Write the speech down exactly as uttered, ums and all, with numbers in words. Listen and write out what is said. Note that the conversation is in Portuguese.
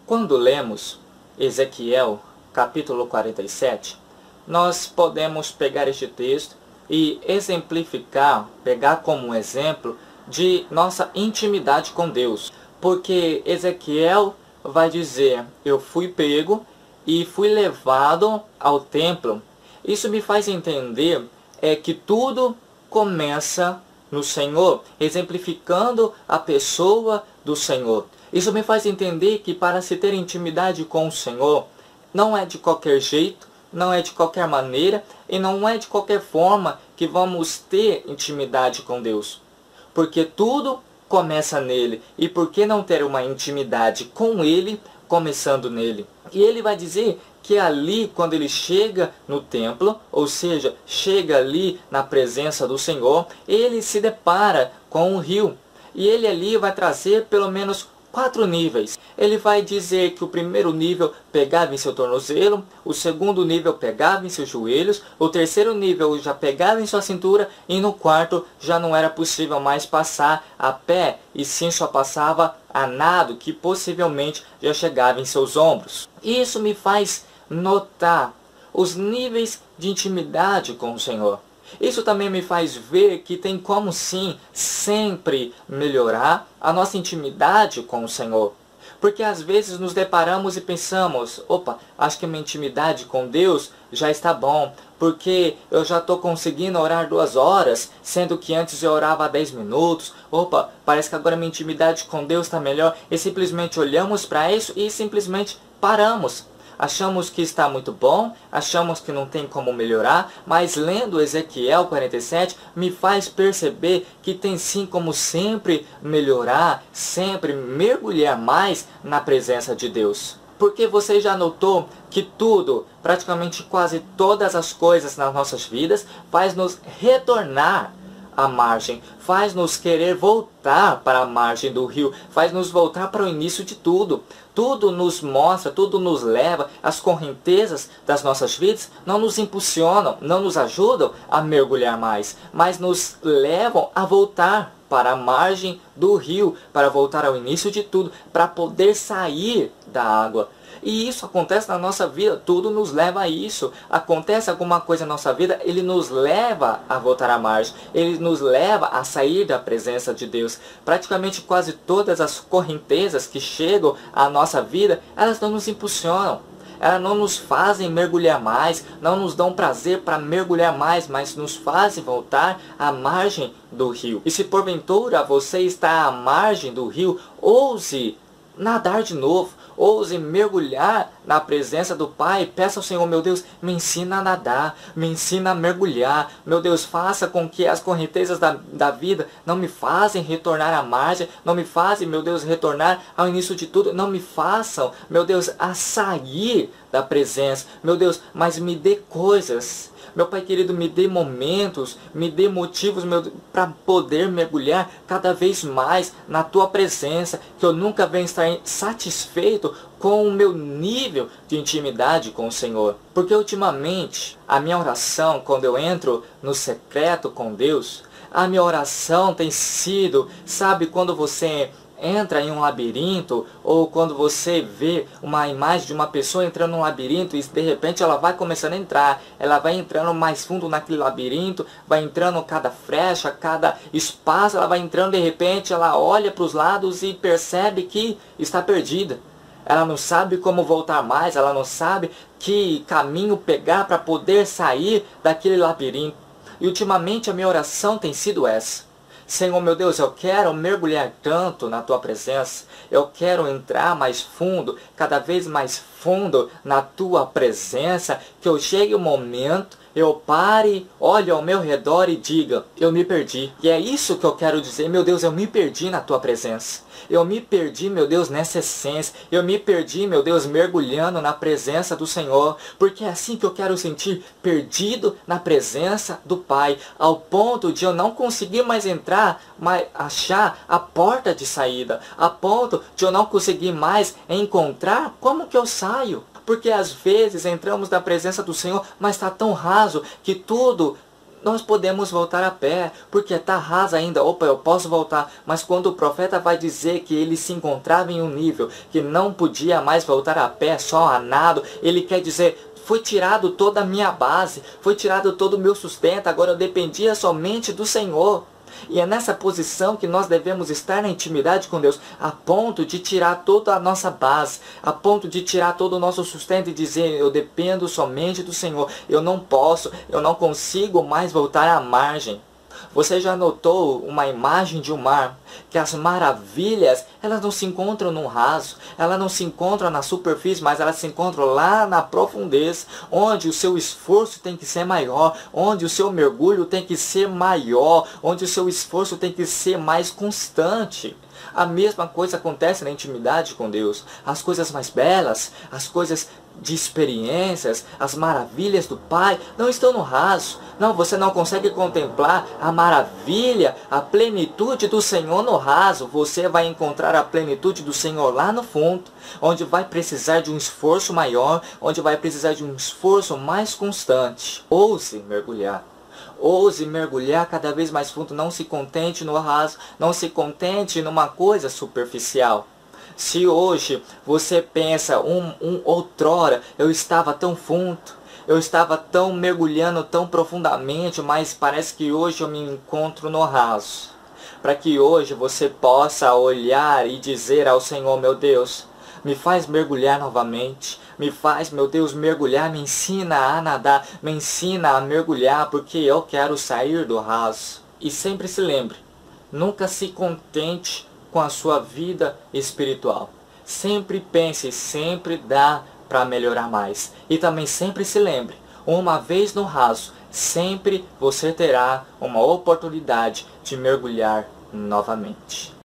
Quando lemos Ezequiel, capítulo quarenta e sete, nós podemos pegar este texto e exemplificar, pegar como exemplo de nossa intimidade com Deus. Porque Ezequiel vai dizer, eu fui pego e fui levado ao templo. Isso me faz entender é que tudo começa no Senhor, exemplificando a pessoa do Senhor. Isso me faz entender que para se ter intimidade com o Senhor, não é de qualquer jeito, não é de qualquer maneira e não é de qualquer forma que vamos ter intimidade com Deus. Porque tudo começa nele. E por que não ter uma intimidade com ele, começando nele? E ele vai dizer que ali, quando ele chega no templo, ou seja, chega ali na presença do Senhor, ele se depara com um rio. E ele ali vai trazer pelo menos quatro níveis. Ele vai dizer que o primeiro nível pegava em seu tornozelo, o segundo nível pegava em seus joelhos, o terceiro nível já pegava em sua cintura e no quarto já não era possível mais passar a pé e sim só passava a nado, que possivelmente já chegava em seus ombros. Isso me faz notar os níveis de intimidade com o Senhor. Isso também me faz ver que tem como sim sempre melhorar a nossa intimidade com o Senhor. Porque às vezes nos deparamos e pensamos, opa, acho que minha intimidade com Deus já está bom, porque eu já estou conseguindo orar duas horas, sendo que antes eu orava dez minutos. Opa, parece que agora minha intimidade com Deus está melhor. E simplesmente olhamos para isso e simplesmente paramos. Achamos que está muito bom, achamos que não tem como melhorar, mas lendo Ezequiel quarenta e sete me faz perceber que tem sim como sempre melhorar, sempre mergulhar mais na presença de Deus. Porque você já notou que tudo, praticamente quase todas as coisas nas nossas vidas, faz nos retornar à margem, faz nos querer voltar para a margem do rio, faz nos voltar para o início de tudo. Tudo nos mostra, tudo nos leva, as correntezas das nossas vidas não nos impulsionam, não nos ajudam a mergulhar mais, mas nos levam a voltar para a margem do rio, para voltar ao início de tudo, para poder sair da água. E isso acontece na nossa vida, tudo nos leva a isso. Acontece alguma coisa na nossa vida, ele nos leva a voltar à margem, ele nos leva a sair da presença de Deus. Praticamente quase todas as correntezas que chegam à nossa vida, elas não nos impulsionam. Elas não nos fazem mergulhar mais, não nos dão prazer para mergulhar mais, mas nos fazem voltar à margem do rio. E se porventura você está à margem do rio, ouse nadar de novo, ouse mergulhar na presença do Pai. Peça ao Senhor, meu Deus, me ensina a nadar, me ensina a mergulhar. Meu Deus, faça com que as correntezas da, da vida não me fazem retornar à margem, não me fazem, meu Deus, retornar ao início de tudo, não me façam, meu Deus, a sair da presença. Meu Deus, mas me dê coisas. Meu Pai querido, me dê momentos, me dê motivos para poder mergulhar cada vez mais na Tua presença, que eu nunca venha estar satisfeito com o meu nível de intimidade com o Senhor. Porque ultimamente, a minha oração, quando eu entro no secreto com Deus, a minha oração tem sido, sabe, quando você entra em um labirinto, ou quando você vê uma imagem de uma pessoa entrando num labirinto e de repente ela vai começando a entrar, ela vai entrando mais fundo naquele labirinto, vai entrando cada frecha, cada espaço, ela vai entrando, de repente ela olha para os lados e percebe que está perdida. Ela não sabe como voltar mais, ela não sabe que caminho pegar para poder sair daquele labirinto. E ultimamente a minha oração tem sido essa. Senhor, meu Deus, eu quero mergulhar tanto na Tua presença. Eu quero entrar mais fundo, cada vez mais fundo na Tua presença, que eu chegue o momento, eu pare, olhe ao meu redor e diga, eu me perdi. E é isso que eu quero dizer, meu Deus, eu me perdi na Tua presença. Eu me perdi, meu Deus, nessa essência. Eu me perdi, meu Deus, mergulhando na presença do Senhor. Porque é assim que eu quero sentir, perdido na presença do Pai. Ao ponto de eu não conseguir mais entrar, mas achar a porta de saída. A ponto de eu não conseguir mais encontrar como que eu saio. Porque às vezes entramos na presença do Senhor, mas está tão raso que tudo nós podemos voltar a pé, porque está raso ainda. Opa, eu posso voltar. Mas quando o profeta vai dizer que ele se encontrava em um nível que não podia mais voltar a pé, só a nado, ele quer dizer, foi tirado toda a minha base, foi tirado todo o meu sustento, agora eu dependia somente do Senhor. E é nessa posição que nós devemos estar na intimidade com Deus, a ponto de tirar toda a nossa base, a ponto de tirar todo o nosso sustento e dizer, eu dependo somente do Senhor, eu não posso, eu não consigo mais voltar à margem. Você já notou uma imagem de um mar, que as maravilhas, elas não se encontram no raso, elas não se encontram na superfície, mas elas se encontram lá na profundeza, onde o seu esforço tem que ser maior, onde o seu mergulho tem que ser maior, onde o seu esforço tem que ser mais constante. A mesma coisa acontece na intimidade com Deus. As coisas mais belas, as coisas de experiências, as maravilhas do Pai, não estão no raso. Não, você não consegue contemplar a maravilha, a plenitude do Senhor no raso. Você vai encontrar a plenitude do Senhor lá no fundo, onde vai precisar de um esforço maior, onde vai precisar de um esforço mais constante. Ouse mergulhar. Ouse mergulhar cada vez mais fundo. Não se contente no raso, não se contente numa coisa superficial. Se hoje você pensa, um, um outrora eu estava tão fundo, eu estava tão mergulhando tão profundamente, mas parece que hoje eu me encontro no raso. Para que hoje você possa olhar e dizer ao Senhor, meu Deus, me faz mergulhar novamente, me faz, meu Deus, mergulhar, me ensina a nadar, me ensina a mergulhar, porque eu quero sair do raso. E sempre se lembre, nunca se contente com a sua vida espiritual. Sempre pense, sempre dá para melhorar mais. E também sempre se lembre, uma vez no raso, sempre você terá uma oportunidade de mergulhar novamente.